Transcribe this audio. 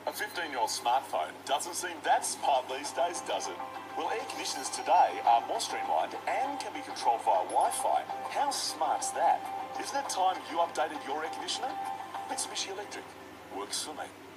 A 15-year-old smartphone doesn't seem that smart these days, does it? Well, air conditioners today are more streamlined and can be controlled via Wi-Fi. How smart's that? Isn't it time you updated your air conditioner? Mitsubishi Electric works for me.